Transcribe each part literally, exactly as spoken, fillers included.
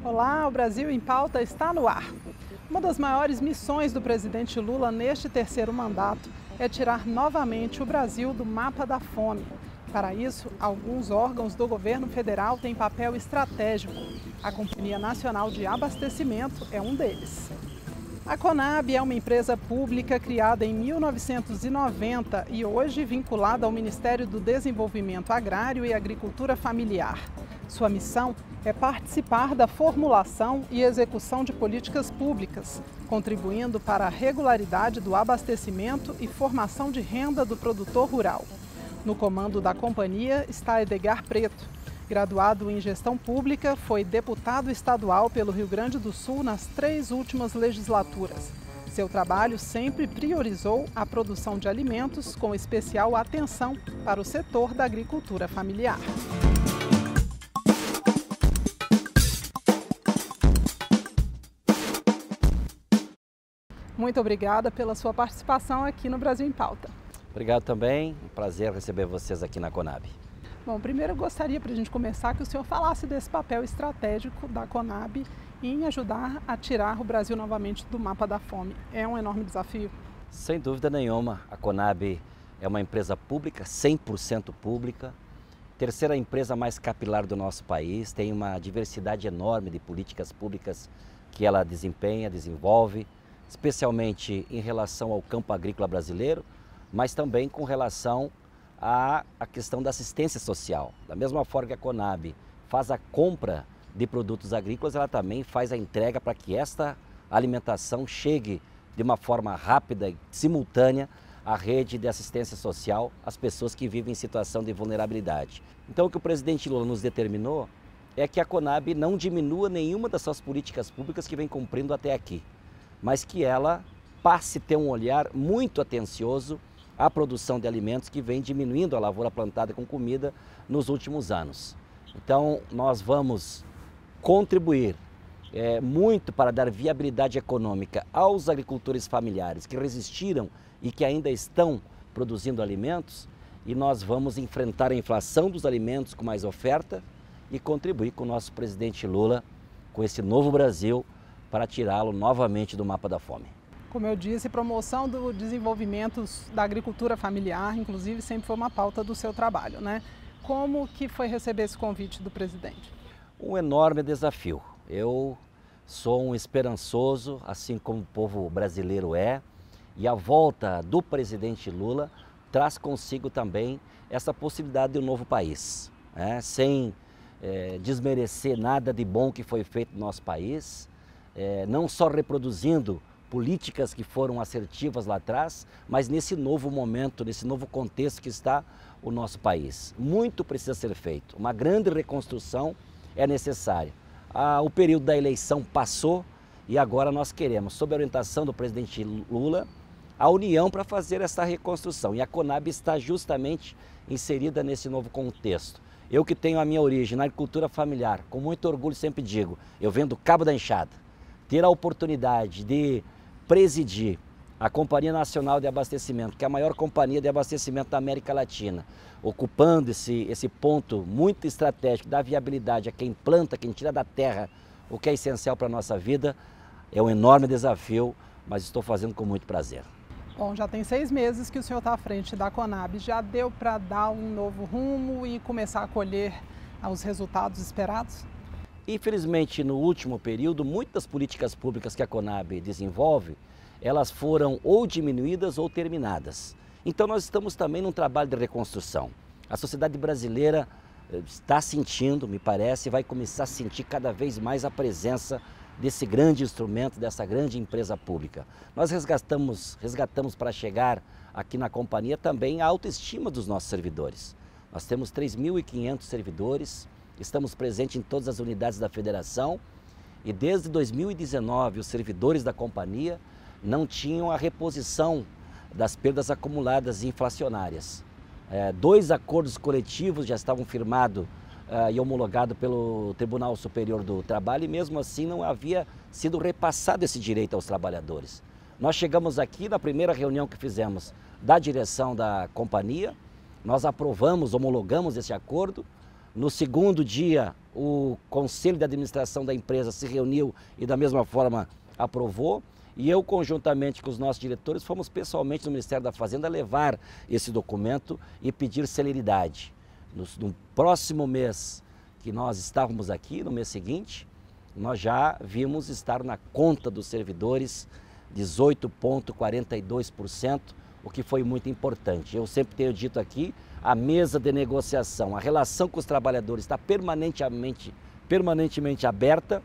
Olá, o Brasil em Pauta está no ar. Uma das maiores missões do presidente Lula neste terceiro mandato é tirar novamente o Brasil do mapa da fome. Para isso, alguns órgãos do governo federal têm papel estratégico. A Companhia Nacional de Abastecimento é um deles. A Conab é uma empresa pública criada em mil novecentos e noventa e hoje vinculada ao Ministério do Desenvolvimento Agrário e Agricultura Familiar. Sua missão é participar da formulação e execução de políticas públicas, contribuindo para a regularidade do abastecimento e formação de renda do produtor rural. No comando da companhia está Edgar Preto. Graduado em gestão pública, foi deputado estadual pelo Rio Grande do Sul nas três últimas legislaturas. Seu trabalho sempre priorizou a produção de alimentos, com especial atenção para o setor da agricultura familiar. Muito obrigada pela sua participação aqui no Brasil em Pauta. Obrigado também, um prazer receber vocês aqui na Conab. Bom, primeiro eu gostaria, para a gente começar, que o senhor falasse desse papel estratégico da Conab em ajudar a tirar o Brasil novamente do mapa da fome. É um enorme desafio? Sem dúvida nenhuma, a Conab é uma empresa pública, cem por cento pública, terceira empresa mais capilar do nosso país, tem uma diversidade enorme de políticas públicas que ela desempenha, desenvolve, especialmente em relação ao campo agrícola brasileiro, mas também com relação à, à questão da assistência social. Da mesma forma que a Conab faz a compra de produtos agrícolas, ela também faz a entrega para que esta alimentação chegue de uma forma rápida e simultânea à rede de assistência social às pessoas que vivem em situação de vulnerabilidade. Então o que o presidente Lula nos determinou é que a Conab não diminua nenhuma das suas políticas públicas que vem cumprindo até aqui, mas que ela passe a ter um olhar muito atencioso à produção de alimentos que vem diminuindo a lavoura plantada com comida nos últimos anos. Então, nós vamos contribuir é, muito para dar viabilidade econômica aos agricultores familiares que resistiram e que ainda estão produzindo alimentos, e nós vamos enfrentar a inflação dos alimentos com mais oferta e contribuir com o nosso presidente Lula, com esse novo Brasil, para tirá-lo novamente do mapa da fome. Como eu disse, promoção do desenvolvimento da agricultura familiar, inclusive, sempre foi uma pauta do seu trabalho, né? Como que foi receber esse convite do presidente? Um enorme desafio. Eu sou um esperançoso, assim como o povo brasileiro é, e a volta do presidente Lula traz consigo também essa possibilidade de um novo país, né? Sem é, desmerecer nada de bom que foi feito no nosso país, é, não só reproduzindo políticas que foram assertivas lá atrás, mas nesse novo momento, nesse novo contexto que está o nosso país. Muito precisa ser feito, uma grande reconstrução é necessária. Ah, o período da eleição passou e agora nós queremos, sob a orientação do presidente Lula, a união para fazer essa reconstrução. E a Conab está justamente inserida nesse novo contexto. Eu que tenho a minha origem na agricultura familiar, com muito orgulho sempre digo, eu venho do Cabo da Enxada, ter a oportunidade de presidir a Companhia Nacional de Abastecimento, que é a maior companhia de abastecimento da América Latina, ocupando esse, esse ponto muito estratégico da viabilidade a quem planta, quem tira da terra o que é essencial para a nossa vida, é um enorme desafio, mas estou fazendo com muito prazer. Bom, já tem seis meses que o senhor está à frente da Conab, já deu para dar um novo rumo e começar a colher os resultados esperados? Infelizmente, no último período, muitas políticas públicas que a Conab desenvolve, elas foram ou diminuídas ou terminadas. Então nós estamos também num trabalho de reconstrução. A sociedade brasileira está sentindo, me parece, vai começar a sentir cada vez mais a presença desse grande instrumento, dessa grande empresa pública. Nós resgatamos, resgatamos para chegar aqui na companhia também a autoestima dos nossos servidores. Nós temos três mil e quinhentos servidores, estamos presentes em todas as unidades da federação e desde dois mil e dezenove os servidores da companhia não tinham a reposição das perdas acumuladas e inflacionárias. É, dois acordos coletivos já estavam firmados uh, e homologados pelo Tribunal Superior do Trabalho e mesmo assim não havia sido repassado esse direito aos trabalhadores. Nós chegamos aqui na primeira reunião que fizemos da direção da companhia, nós aprovamos, homologamos esse acordo. No segundo dia, o conselho de administração da empresa se reuniu e da mesma forma aprovou. E eu, conjuntamente com os nossos diretores, fomos pessoalmente no Ministério da Fazenda levar esse documento e pedir celeridade. No, no próximo mês que nós estávamos aqui, no mês seguinte, nós já vimos estar na conta dos servidores dezoito vírgula quarenta e dois por cento, o que foi muito importante. Eu sempre tenho dito aqui, a mesa de negociação, a relação com os trabalhadores está permanentemente, permanentemente aberta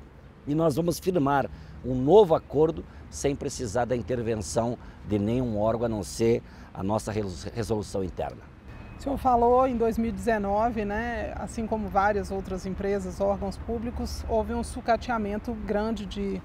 e nós vamos firmar um novo acordo sem precisar da intervenção de nenhum órgão, a não ser a nossa resolução interna. O senhor falou em dois mil e dezenove, né, assim como várias outras empresas, órgãos públicos, houve um sucateamento grande de,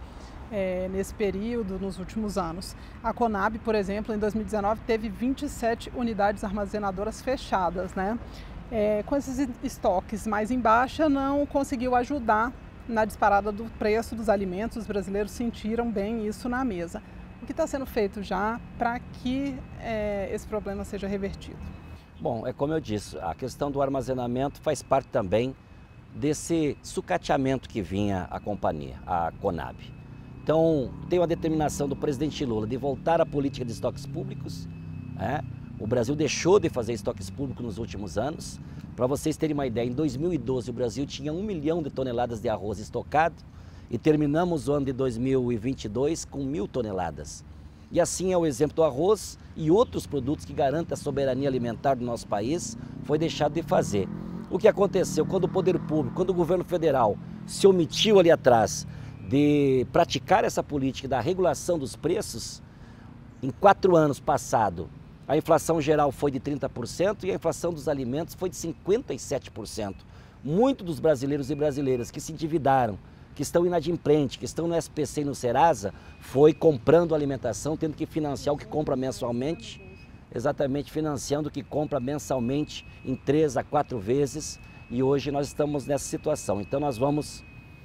é, nesse período, nos últimos anos. A Conab, por exemplo, em dois mil e dezenove teve vinte e sete unidades armazenadoras fechadas, né? É, com esses estoques mais em baixa, não conseguiu ajudar na disparada do preço dos alimentos. Os brasileiros sentiram bem isso na mesa. O que está sendo feito já para que é, esse problema seja revertido? Bom, é como eu disse, a questão do armazenamento faz parte também desse sucateamento que vinha a companhia, a Conab. Então, tem uma determinação do presidente Lula de voltar à política de estoques públicos. Né? O Brasil deixou de fazer estoques públicos nos últimos anos. Para vocês terem uma ideia, em dois mil e doze o Brasil tinha um milhão de toneladas de arroz estocado e terminamos o ano de dois mil e vinte e dois com mil toneladas. E assim é o exemplo do arroz e outros produtos que garantem a soberania alimentar do nosso país, foi deixado de fazer. O que aconteceu quando o poder público, quando o governo federal se omitiu ali atrás de praticar essa política da regulação dos preços, em quatro anos passados, a inflação geral foi de trinta por cento e a inflação dos alimentos foi de cinquenta e sete por cento. Muitos dos brasileiros e brasileiras que se endividaram, que estão inadimplentes, que estão no S P C e no Serasa, foi comprando alimentação, tendo que financiar o que compra mensalmente, exatamente financiando o que compra mensalmente em três a quatro vezes, e hoje nós estamos nessa situação. Então nós vamos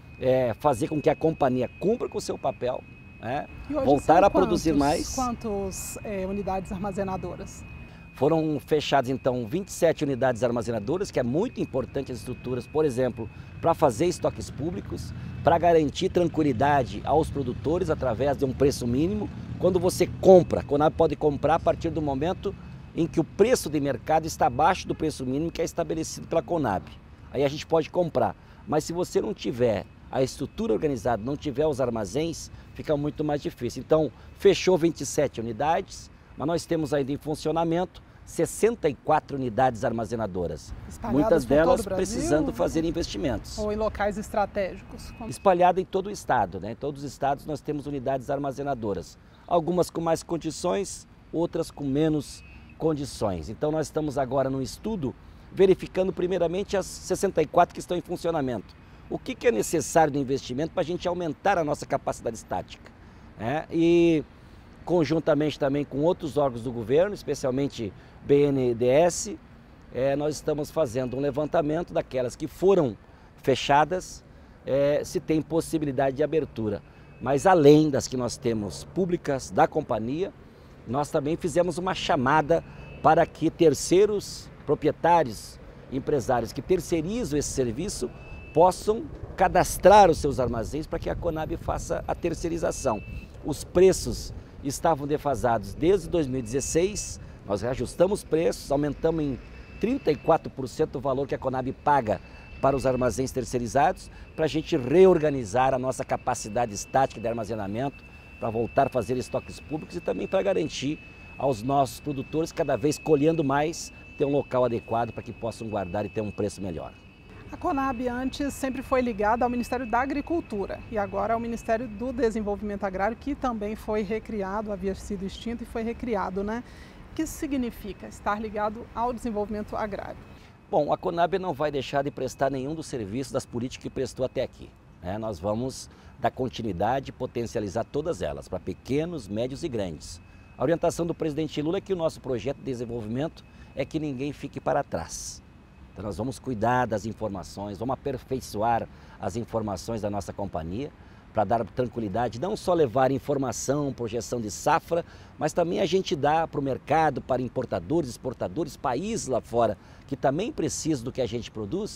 é, fazer com que a companhia cumpra com o seu papel, né? Voltar a quantos, produzir mais. Quantas é, unidades armazenadoras? Foram fechadas, então, vinte e sete unidades armazenadoras, que é muito importante as estruturas, por exemplo, para fazer estoques públicos, para garantir tranquilidade aos produtores através de um preço mínimo. Quando você compra, a Conab pode comprar a partir do momento em que o preço de mercado está abaixo do preço mínimo que é estabelecido pela Conab. Aí a gente pode comprar. Mas se você não tiver a estrutura organizada, não tiver os armazéns, fica muito mais difícil. Então, fechou vinte e sete unidades, mas nós temos ainda em funcionamento sessenta e quatro unidades armazenadoras. Espalhadas muitas delas por todo o precisando Brasil, fazer investimentos. Ou em locais estratégicos? Como... Espalhada em todo o estado, né? Em todos os estados nós temos unidades armazenadoras. Algumas com mais condições, outras com menos condições. Então nós estamos agora num estudo verificando primeiramente as sessenta e quatro que estão em funcionamento. O que, que é necessário de investimento para a gente aumentar a nossa capacidade estática, né? E conjuntamente também com outros órgãos do governo, especialmente B N D E S, é, nós estamos fazendo um levantamento daquelas que foram fechadas, é, se tem possibilidade de abertura. Mas além das que nós temos públicas da companhia, nós também fizemos uma chamada para que terceiros proprietários, empresários que terceirizam esse serviço, possam cadastrar os seus armazéns para que a Conab faça a terceirização. Os preços estavam defasados desde dois mil e dezesseis, nós reajustamos preços, aumentamos em trinta e quatro por cento o valor que a Conab paga para os armazéns terceirizados, para a gente reorganizar a nossa capacidade estática de armazenamento, para voltar a fazer estoques públicos e também para garantir aos nossos produtores, cada vez colhendo mais, ter um local adequado para que possam guardar e ter um preço melhor. A Conab antes sempre foi ligada ao Ministério da Agricultura e agora ao Ministério do Desenvolvimento Agrário, que também foi recriado, havia sido extinto e foi recriado, né? O que isso significa, estar ligado ao desenvolvimento agrário? Bom, a Conab não vai deixar de prestar nenhum dos serviços das políticas que prestou até aqui, né? Nós vamos dar continuidade e potencializar todas elas, para pequenos, médios e grandes. A orientação do presidente Lula é que o nosso projeto de desenvolvimento é que ninguém fique para trás. Então nós vamos cuidar das informações, vamos aperfeiçoar as informações da nossa companhia para dar tranquilidade, não só levar informação, projeção de safra, mas também a gente dá para o mercado, para importadores, exportadores, países lá fora que também precisam do que a gente produz,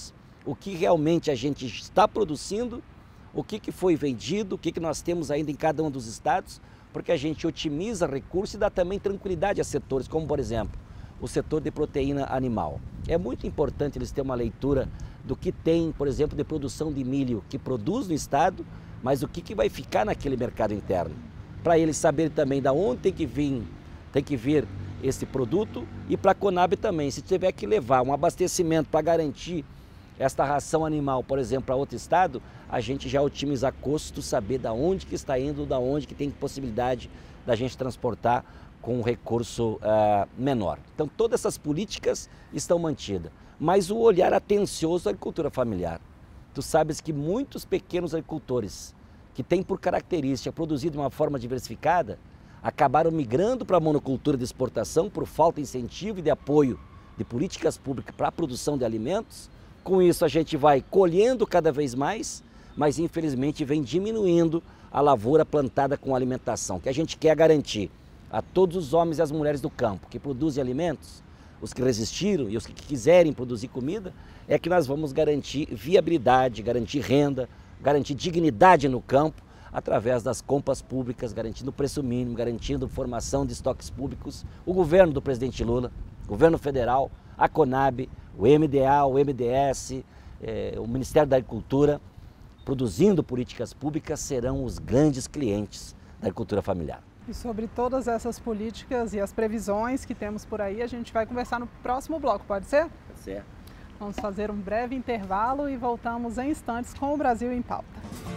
o que realmente a gente está produzindo, o que, que foi vendido, o que, que nós temos ainda em cada um dos estados, porque a gente otimiza recursos e dá também tranquilidade a setores, como por exemplo, o setor de proteína animal. É muito importante eles terem uma leitura do que tem, por exemplo, de produção de milho que produz no estado, mas o que, que vai ficar naquele mercado interno. Para eles saberem também de onde tem que vir, tem que vir esse produto, e para a Conab também, se tiver que levar um abastecimento para garantir esta ração animal, por exemplo, para outro estado, a gente já otimiza custo, saber da onde que está indo, da onde que tem possibilidade da gente transportar com um recurso uh, menor. Então todas essas políticas estão mantidas, mas o olhar atencioso à agricultura familiar. Tu sabes que muitos pequenos agricultores que têm por característica produzir de uma forma diversificada, acabaram migrando para a monocultura de exportação por falta de incentivo e de apoio de políticas públicas para a produção de alimentos. Com isso a gente vai colhendo cada vez mais, mas infelizmente vem diminuindo a lavoura plantada com alimentação, que a gente quer garantir a todos os homens e as mulheres do campo que produzem alimentos, os que resistiram e os que quiserem produzir comida, é que nós vamos garantir viabilidade, garantir renda, garantir dignidade no campo, através das compras públicas, garantindo preço mínimo, garantindo formação de estoques públicos. O governo do presidente Lula, o governo federal, a Conab, o M D A, o M D S, eh, o Ministério da Agricultura, produzindo políticas públicas, serão os grandes clientes da agricultura familiar. E sobre todas essas políticas e as previsões que temos por aí, a gente vai conversar no próximo bloco, pode ser? Pode ser. Vamos fazer um breve intervalo e voltamos em instantes com o Brasil em Pauta.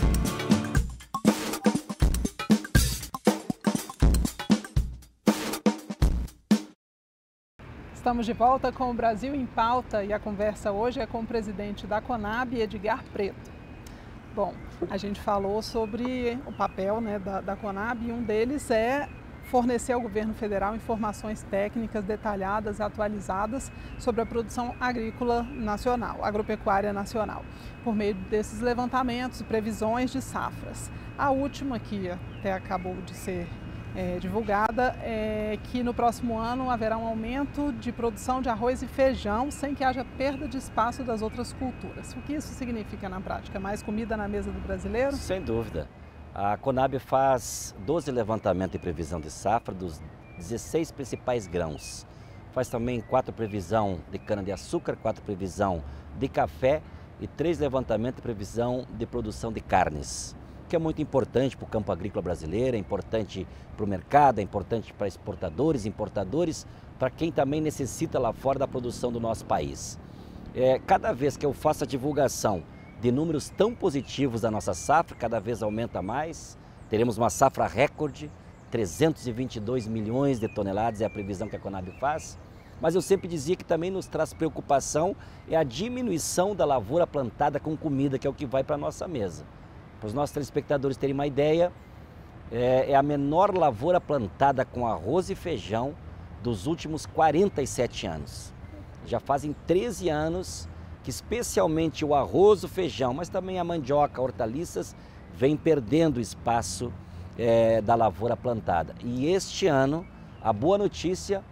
Estamos de volta com o Brasil em Pauta e a conversa hoje é com o presidente da Conab, Edgar Preto. Bom, a gente falou sobre o papel, né, da, da Conab, e um deles é fornecer ao governo federal informações técnicas detalhadas, atualizadas sobre a produção agrícola nacional, agropecuária nacional, por meio desses levantamentos e previsões de safras. A última, que até acabou de ser É, divulgada, é que no próximo ano haverá um aumento de produção de arroz e feijão sem que haja perda de espaço das outras culturas. O que isso significa na prática? Mais comida na mesa do brasileiro? Sem dúvida. A Conab faz doze levantamentos de previsão de safra dos dezesseis principais grãos. Faz também quatro previsão de cana-de-açúcar, quatro previsão de café e três levantamentos de previsão de produção de carnes, que é muito importante para o campo agrícola brasileiro, é importante para o mercado, é importante para exportadores, importadores, para quem também necessita lá fora da produção do nosso país. É, cada vez que eu faço a divulgação de números tão positivos da nossa safra, cada vez aumenta mais, teremos uma safra recorde, trezentos e vinte e dois milhões de toneladas é a previsão que a Conab faz, mas eu sempre dizia que também nos traz preocupação é a diminuição da lavoura plantada com comida, que é o que vai para a nossa mesa. Para os nossos telespectadores terem uma ideia, é, é a menor lavoura plantada com arroz e feijão dos últimos quarenta e sete anos. Já fazem treze anos que especialmente o arroz, o feijão, mas também a mandioca, hortaliças, vem perdendo espaço é, da lavoura plantada. E este ano, a boa notícia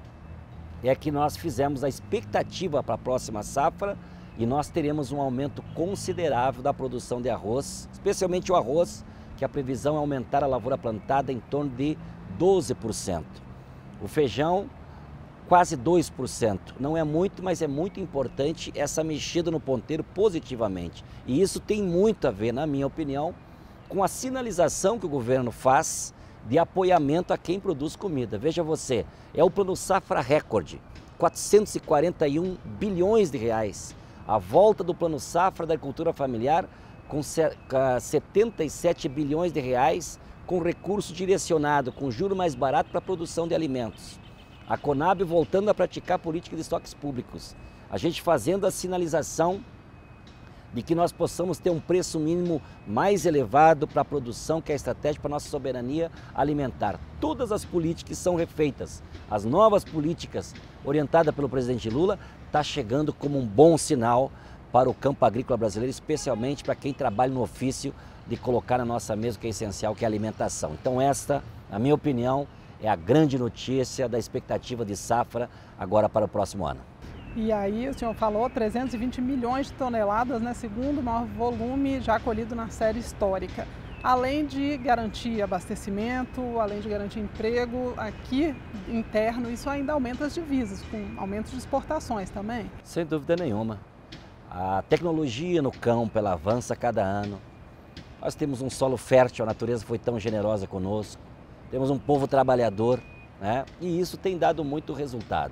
é que nós fizemos a expectativa para a próxima safra, e nós teremos um aumento considerável da produção de arroz, especialmente o arroz, que a previsão é aumentar a lavoura plantada em torno de doze por cento. O feijão, quase dois por cento. Não é muito, mas é muito importante essa mexida no ponteiro positivamente. E isso tem muito a ver, na minha opinião, com a sinalização que o governo faz de apoiamento a quem produz comida. Veja você, é o Plano Safra Recorde, quatrocentos e quarenta e um bilhões de reais. A volta do Plano Safra da Agricultura Familiar com setenta e sete bilhões de reais, com recurso direcionado, com juro mais barato para a produção de alimentos. A Conab voltando a praticar política de estoques públicos. A gente fazendo a sinalização de que nós possamos ter um preço mínimo mais elevado para a produção, que é a estratégia para a nossa soberania alimentar. Todas as políticas são refeitas. As novas políticas orientadas pelo presidente Lula está chegando como um bom sinal para o campo agrícola brasileiro, especialmente para quem trabalha no ofício de colocar na nossa mesa o que é essencial, que é a alimentação. Então esta, na minha opinião, é a grande notícia da expectativa de safra agora para o próximo ano. E aí o senhor falou trezentos e vinte milhões de toneladas, né, segundo o maior volume já colhido na série histórica. Além de garantir abastecimento, além de garantir emprego aqui interno, isso ainda aumenta as divisas, com aumento de exportações também? Sem dúvida nenhuma. A tecnologia no campo, ela avança a cada ano. Nós temos um solo fértil, a natureza foi tão generosa conosco. Temos um povo trabalhador, né? E isso tem dado muito resultado.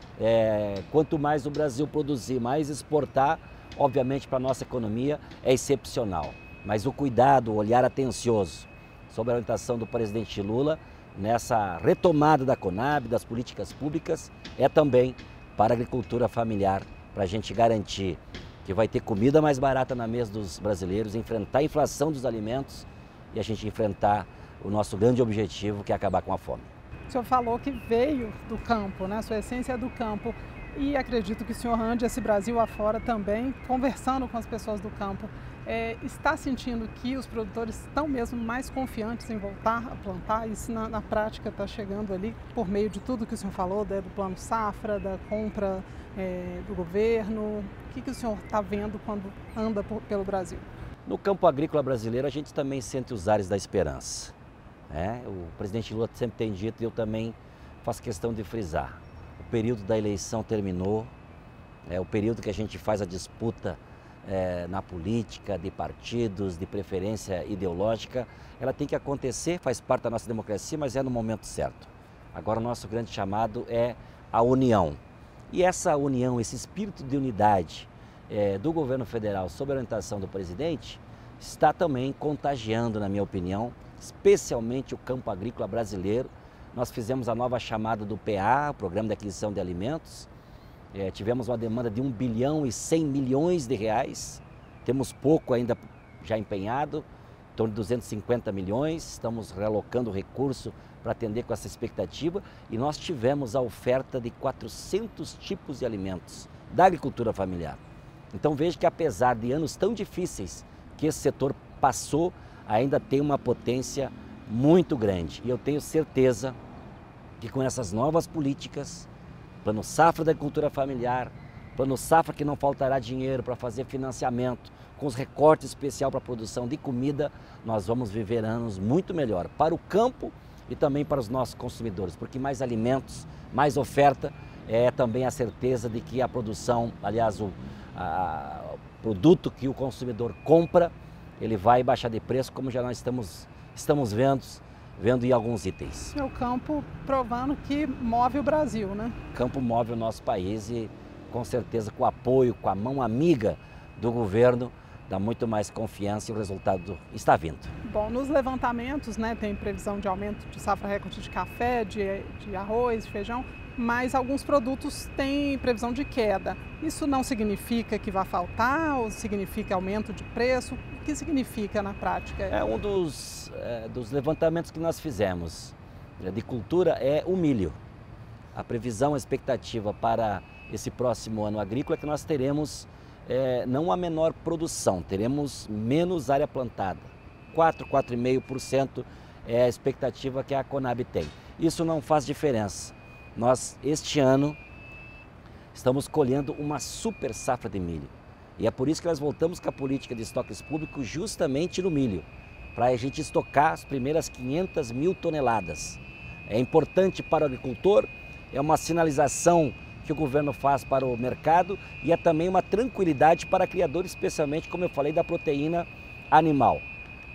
É, quanto mais o Brasil produzir, mais exportar, obviamente para a nossa economia é excepcional. Mas o cuidado, o olhar atencioso sobre a orientação do presidente Lula nessa retomada da Conab, das políticas públicas, é também para a agricultura familiar, para a gente garantir que vai ter comida mais barata na mesa dos brasileiros, enfrentar a inflação dos alimentos e a gente enfrentar o nosso grande objetivo, que é acabar com a fome. O senhor falou que veio do campo, né? A sua essência é do campo. E acredito que o senhor ande esse Brasil afora também, conversando com as pessoas do campo. É, está sentindo que os produtores estão mesmo mais confiantes em voltar a plantar? Isso na, na prática está chegando ali por meio de tudo que o senhor falou, né, do plano safra, da compra é, do governo. O que, que o senhor está vendo quando anda por, pelo Brasil? No campo agrícola brasileiro a gente também sente os ares da esperança. Né? O presidente Lula sempre tem dito e eu também faço questão de frisar. O período da eleição terminou, é o período que a gente faz a disputa é, na política, de partidos, de preferência ideológica. Ela tem que acontecer, faz parte da nossa democracia, mas é no momento certo. Agora o nosso grande chamado é a união. E essa união, esse espírito de unidade é, do governo federal sob a orientação do presidente, está também contagiando, na minha opinião, especialmente o campo agrícola brasileiro. Nós fizemos a nova chamada do P A, o Programa de Aquisição de Alimentos. É, tivemos uma demanda de um bilhão e cem milhões de reais. Temos pouco ainda já empenhado, em torno de duzentos e cinquenta milhões. Estamos realocando recurso para atender com essa expectativa. E nós tivemos a oferta de quatrocentos tipos de alimentos da agricultura familiar. Então veja que apesar de anos tão difíceis que esse setor passou, ainda tem uma potência muito grande. E eu tenho certeza que com essas novas políticas, plano safra da agricultura familiar, plano safra que não faltará dinheiro para fazer financiamento, com os recortes especial para a produção de comida, nós vamos viver anos muito melhor para o campo e também para os nossos consumidores, porque mais alimentos, mais oferta, é também a certeza de que a produção, aliás, o a, produto que o consumidor compra, ele vai baixar de preço, como já nós estamos, estamos vendo, vendo em alguns itens. É o campo provando que move o Brasil, né? O campo move o nosso país e, com certeza, com o apoio, com a mão amiga do governo, dá muito mais confiança e o resultado está vindo. Bom, nos levantamentos, né, tem previsão de aumento de safra recorde de café, de, de arroz, de feijão, mas alguns produtos têm previsão de queda. Isso não significa que vai faltar ou significa aumento de preço? O que significa na prática? É um dos, é, dos levantamentos que nós fizemos de cultura é o milho. A previsão, a expectativa para esse próximo ano agrícola é que nós teremos é, não a menor produção, teremos menos área plantada. quatro, quatro vírgula cinco por cento é a expectativa que a Conab tem. Isso não faz diferença. Nós, este ano, estamos colhendo uma super safra de milho. E é por isso que nós voltamos com a política de estoques públicos justamente no milho, para a gente estocar as primeiras quinhentas mil toneladas. É importante para o agricultor, é uma sinalização que o governo faz para o mercado e é também uma tranquilidade para criadores, especialmente, como eu falei, da proteína animal.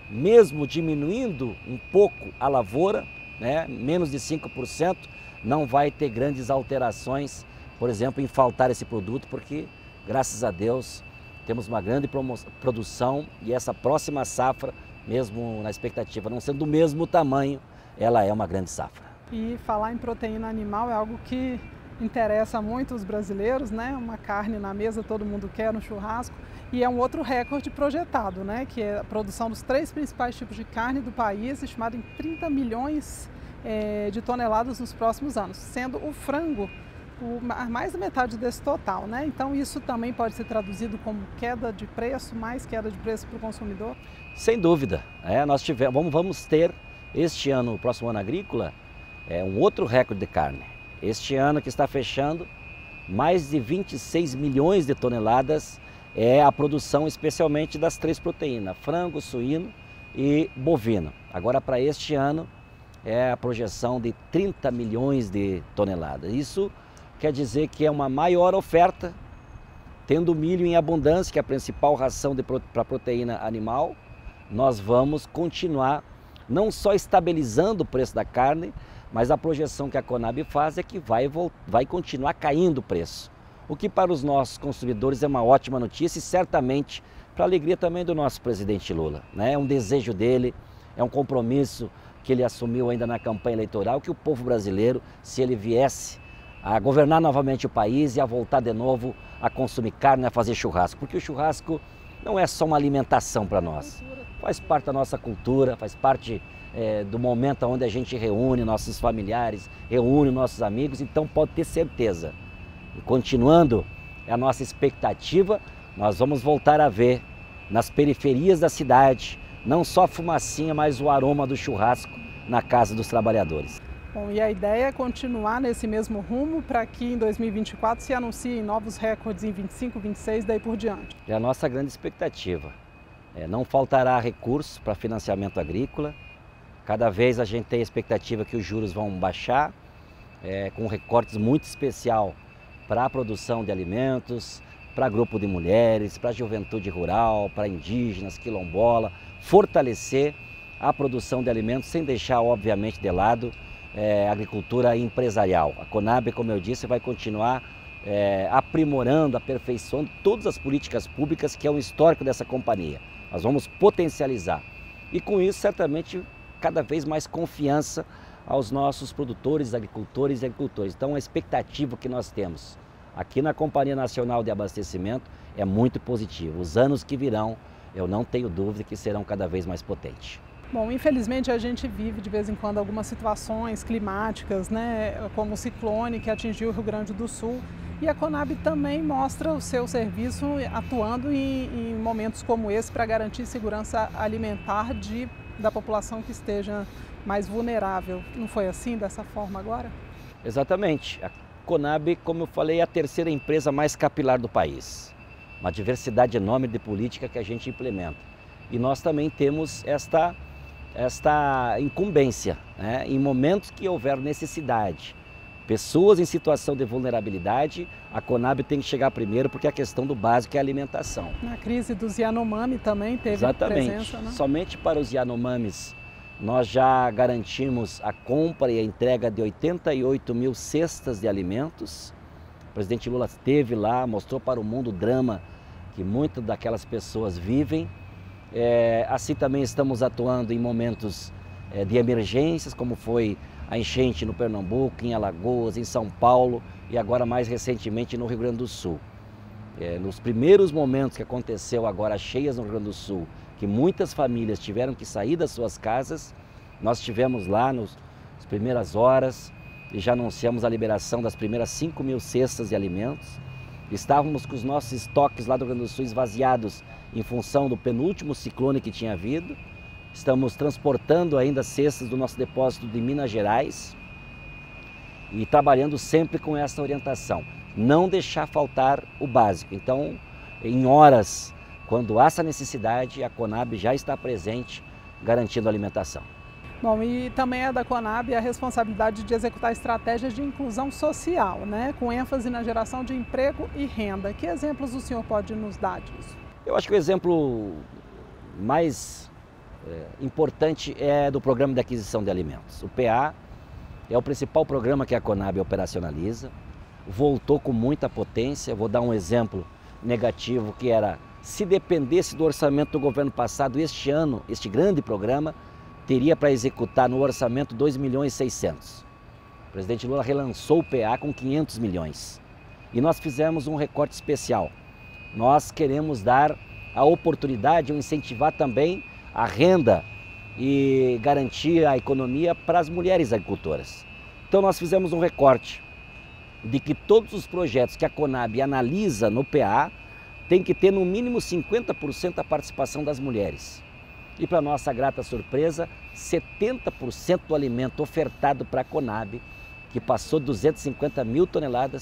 Mesmo diminuindo um pouco a lavoura, né, menos de cinco por cento, não vai ter grandes alterações, por exemplo, em faltar esse produto, porque, graças a Deus, temos uma grande produção e essa próxima safra, mesmo na expectativa não sendo do mesmo tamanho, ela é uma grande safra. E falar em proteína animal é algo que interessa muito os brasileiros, né? Uma carne na mesa todo mundo quer no churrasco. E é um outro recorde projetado, né? Que é a produção dos três principais tipos de carne do país, estimado em trinta milhões é, de toneladas nos próximos anos, sendo o frango o, mais da metade desse total, né? Então isso também pode ser traduzido como queda de preço, mais queda de preço para o consumidor? Sem dúvida. É, nós tivemos, vamos, vamos ter este ano, o próximo ano agrícola, é, um outro recorde de carne. Este ano que está fechando, mais de vinte e seis milhões de toneladas é a produção especialmente das três proteínas, frango, suíno e bovino. Agora para este ano é a projeção de trinta milhões de toneladas. Isso quer dizer que é uma maior oferta, tendo milho em abundância, que é a principal ração para a proteína animal. Nós vamos continuar não só estabilizando o preço da carne, mas a projeção que a Conab faz é que vai, vai continuar caindo o preço. O que para os nossos consumidores é uma ótima notícia e certamente para a alegria também do nosso presidente Lula, né? É um desejo dele, é um compromisso que ele assumiu ainda na campanha eleitoral, que o povo brasileiro, se ele viesse a governar novamente o país e a voltar de novo a consumir carne, a fazer churrasco, porque o churrasco não é só uma alimentação para nós, faz parte da nossa cultura, faz parte é, do momento onde a gente reúne nossos familiares, reúne nossos amigos, então pode ter certeza. E continuando a nossa expectativa, nós vamos voltar a ver nas periferias da cidade, não só a fumacinha, mas o aroma do churrasco na casa dos trabalhadores. Bom, e a ideia é continuar nesse mesmo rumo para que em dois mil e vinte e quatro se anunciem novos recordes em vinte e cinco, vinte e seis, daí por diante. É a nossa grande expectativa. É, não faltará recursos para financiamento agrícola. Cada vez a gente tem a expectativa que os juros vão baixar, é, com recortes muito especial para a produção de alimentos, para grupo de mulheres, para a juventude rural, para indígenas, quilombola, fortalecer a produção de alimentos sem deixar, obviamente, de lado é, a agricultura empresarial. A Conab, como eu disse, vai continuar é, aprimorando, aperfeiçoando todas as políticas públicas que é o histórico dessa companhia. Nós vamos potencializar e com isso certamente cada vez mais confiança aos nossos produtores, agricultores e agricultores. Então a expectativa que nós temos aqui na Companhia Nacional de Abastecimento é muito positiva. Os anos que virão, eu não tenho dúvida que serão cada vez mais potentes. Bom, infelizmente a gente vive de vez em quando algumas situações climáticas, né, como o ciclone que atingiu o Rio Grande do Sul. E a Conab também mostra o seu serviço atuando em, em momentos como esse para garantir segurança alimentar de, da população que esteja mais vulnerável. Não foi assim, dessa forma agora? Exatamente. A Conab, como eu falei, é a terceira empresa mais capilar do país. Uma diversidade enorme de política que a gente implementa. E nós também temos esta, esta incumbência, né? Em momentos que houver necessidade, pessoas em situação de vulnerabilidade, a Conab tem que chegar primeiro porque a questão do básico é a alimentação. Na crise dos Yanomami também teve Exatamente. presença, né? Somente para os Yanomamis nós já garantimos a compra e a entrega de oitenta e oito mil cestas de alimentos. O presidente Lula esteve lá, mostrou para o mundo o drama que muitas daquelas pessoas vivem. É, assim também estamos atuando em momentos é, de emergências, como foi a enchente no Pernambuco, em Alagoas, em São Paulo e agora mais recentemente no Rio Grande do Sul. É, nos primeiros momentos que aconteceu agora cheias no Rio Grande do Sul, que muitas famílias tiveram que sair das suas casas, nós estivemos lá nos, nas primeiras horas e já anunciamos a liberação das primeiras cinco mil cestas de alimentos. Estávamos com os nossos estoques lá do Rio Grande do Sul esvaziados em função do penúltimo ciclone que tinha havido. Estamos transportando ainda cestas do nosso depósito de Minas Gerais e trabalhando sempre com essa orientação. Não deixar faltar o básico. Então, em horas, quando há essa necessidade, a Conab já está presente, garantindo a alimentação. Bom, e também é da Conab a responsabilidade de executar estratégias de inclusão social, né, com ênfase na geração de emprego e renda. Que exemplos o senhor pode nos dar disso? Eu acho que o exemplo mais é, importante é do Programa de Aquisição de Alimentos. O P A é o principal programa que a Conab operacionaliza, voltou com muita potência. Vou dar um exemplo negativo que era, se dependesse do orçamento do governo passado, este ano, este grande programa, teria para executar no orçamento dois milhões e seiscentos. O presidente Lula relançou o P A com quinhentos milhões. E nós fizemos um recorte especial. Nós queremos dar a oportunidade, ou incentivar também a renda e garantir a economia para as mulheres agricultoras. Então nós fizemos um recorte de que todos os projetos que a Conab analisa no P A tem que ter no mínimo cinquenta por cento a participação das mulheres. E para nossa grata surpresa, setenta por cento do alimento ofertado para a Conab, que passou duzentas e cinquenta mil toneladas,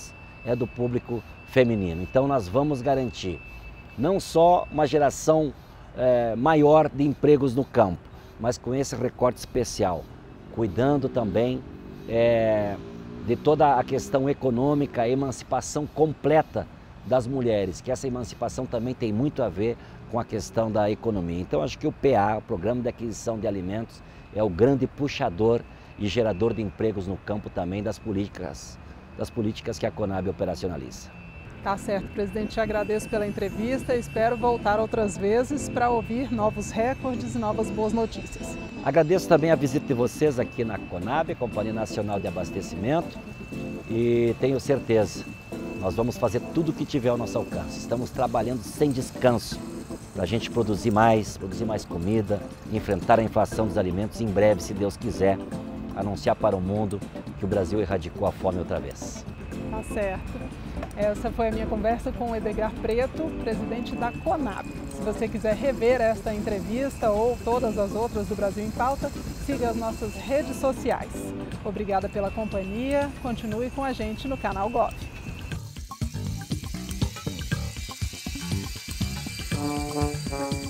é do público feminino. Então nós vamos garantir não só uma geração é, maior de empregos no campo, mas com esse recorte especial, cuidando também é, de toda a questão econômica, a emancipação completa das mulheres, que essa emancipação também tem muito a ver com a questão da economia. Então acho que o P A, o Programa de Aquisição de Alimentos, é o grande puxador e gerador de empregos no campo também das políticas, das políticas que a Conab operacionaliza. Tá certo, presidente, te agradeço pela entrevista e espero voltar outras vezes para ouvir novos recordes e novas boas notícias. Agradeço também a visita de vocês aqui na Conab, Companhia Nacional de Abastecimento, e tenho certeza, nós vamos fazer tudo o que tiver ao nosso alcance. Estamos trabalhando sem descanso para a gente produzir mais, produzir mais comida, enfrentar a inflação dos alimentos e em breve, se Deus quiser, anunciar para o mundo que o Brasil erradicou a fome outra vez. Tá certo. Essa foi a minha conversa com o Edgar Preto, presidente da Conab. Se você quiser rever esta entrevista ou todas as outras do Brasil em Pauta, siga as nossas redes sociais. Obrigada pela companhia, continue com a gente no canal Gov.